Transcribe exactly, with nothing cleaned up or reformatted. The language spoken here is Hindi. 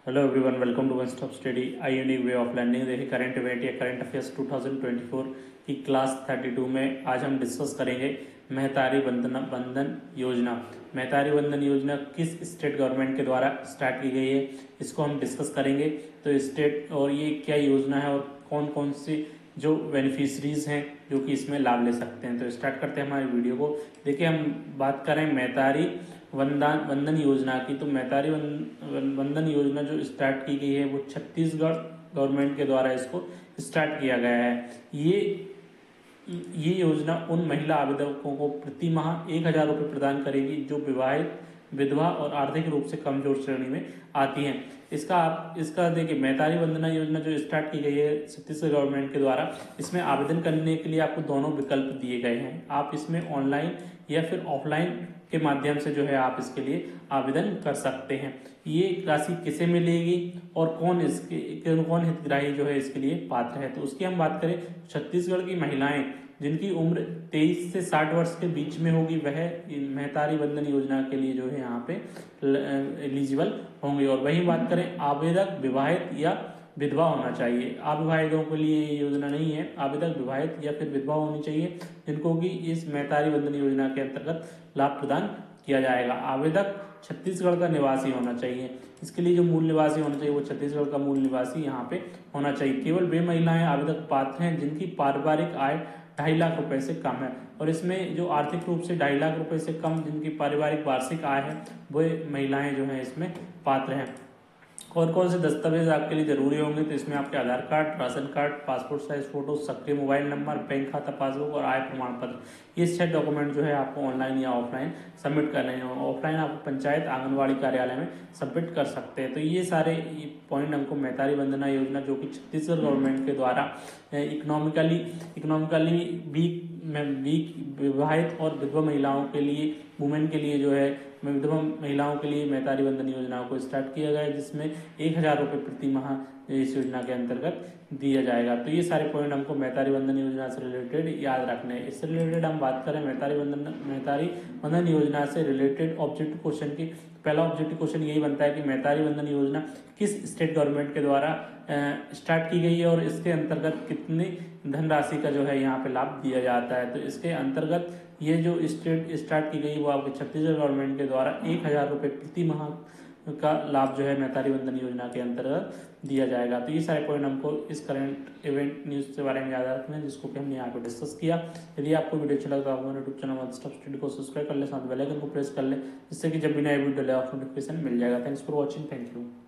Hello everyone, welcome to one stop study I unique way of learning. देखिए करंट इवेंट या current affairs two thousand twenty four की क्लास थर्टी टू में आज हम डिस्कस करेंगे महतारी बंधन बंधन योजना। महतारी बंधन योजना किस स्टेट गवर्नमेंट के द्वारा स्टार्ट की गई है, इसको हम डिस्कस करेंगे। तो स्टेट और ये क्या योजना है और कौन कौन सी जो बेनिफिशरीज हैं जो कि इसमें लाभ ले सकते हैं। तो स्टार्ट करते हैं हमारी वीडियो को। देखिए हम बात करें महतारी वंदन वंदन योजना की, तो महतारी वंदन योजना जो स्टार्ट की गई है वो छत्तीसगढ़ गवर्नमेंट के द्वारा इसको स्टार्ट किया गया है। ये ये योजना उन महिला आवेदकों को प्रति माह एक हजार रुपये प्रदान करेगी जो विवाहित, विधवा और आर्थिक रूप से कमजोर श्रेणी में आती हैं। इसका आप इसका देखिए महतारी वंदना योजना जो स्टार्ट की गई है छत्तीसगढ़ गवर्नमेंट के द्वारा, इसमें आवेदन करने के लिए आपको दोनों विकल्प दिए गए हैं। आप इसमें ऑनलाइन या फिर ऑफलाइन के माध्यम से जो है आप इसके लिए आवेदन कर सकते हैं। ये राशि किसे मिलेगी और कौन इसके कौन हितग्राही जो है इसके लिए पात्र है, तो उसकी हम बात करें। छत्तीसगढ़ की महिलाएं जिनकी उम्र तेईस से साठ वर्ष के बीच में होगी वह महतारी वंदन योजना के लिए जो है यहाँ पे एलिजिबल होंगे। और वही बात करें आवेदक विवाहित या विधवा होना चाहिए। अविवाहितों के लिए ये योजना नहीं है, आवेदक विवाहित या फिर विधवा होनी चाहिए जिनको कि इस महतारी वंदन योजना के अंतर्गत लाभ प्रदान किया जाएगा। आवेदक छत्तीसगढ़ का निवासी होना चाहिए। इसके लिए जो मूल निवासी होना चाहिए वो छत्तीसगढ़ का मूल निवासी यहाँ पे होना चाहिए। केवल वे महिलाएं आवेदक पात्र हैं जिनकी पारिवारिक आय ढाई लाख रुपए से कम है। और इसमें जो आर्थिक रूप से ढाई लाख रुपए से कम जिनकी पारिवारिक वार्षिक आय है वो महिलाएं जो है इसमें पात्र हैं। कौन कौन से दस्तावेज आपके लिए जरूरी होंगे, तो इसमें आपके Aadhaar card, ration card, passport size photo, सक्रिय मोबाइल नंबर, बैंक खाता पासबुक और आय प्रमाण पत्र। ये छह डॉक्यूमेंट जो है आपको ऑनलाइन या ऑफलाइन सबमिट करने हैं। ऑफलाइन आप पंचायत आंगनबाड़ी कार्यालय में सबमिट कर सकते हैं। तो ये सारे पॉइंट हमको महतारी वंदना योजना जो कि छत्तीसगढ़ गवर्नमेंट के द्वारा इकोनॉमिकली इकोनॉमिकली वीक वीक विवाहित और विधवा महिलाओं के लिए, वुमेन के लिए जो है विधवा महिलाओं के लिए महतारी वंदन योजना को स्टार्ट किया गया है, जिसमें एक हजार रुपये प्रति माह इस योजना के अंतर्गत दिया जाएगा। तो ये सारे पॉइंट हमको महतारी वंदन योजना से रिलेटेड याद रखने हैं। इससे रिलेटेड हम बात करें महतारी वंदन महतारी वंदन योजना से रिलेटेड ऑब्जेक्टिव क्वेश्चन की। पहला ऑब्जेक्टिव क्वेश्चन यही बनता है कि महतारी वंदन योजना किस स्टेट गवर्नमेंट के द्वारा स्टार्ट की गई है और इसके अंतर्गत कितनी धनराशि का जो है यहाँ पे लाभ दिया जाता है। तो इसके अंतर्गत ये जो स्टेट स्टार्ट की गई वो आपके छत्तीसगढ़ गवर्नमेंट के द्वारा एक हजार रुपये प्रति माह का लाभ जो है महतारी वंदन योजना के अंतर्गत दिया जाएगा। तो ये सारे पॉइंट हमको इस करंट इवेंट न्यूज के बारे में याद रखना है, जिसको कि हमने यहाँ पे डिस्कस किया। यदि आपको वीडियो अच्छा लगा तो आप YouTube channel one stop study को सब्सक्राइब कर ले, साथ बेल आइकन को प्रेस कर ले, जिससे कि जब भी नया वीडियो डले आपको नोटिफिकेशन मिल जाएगा। Thanks for watching, thank you.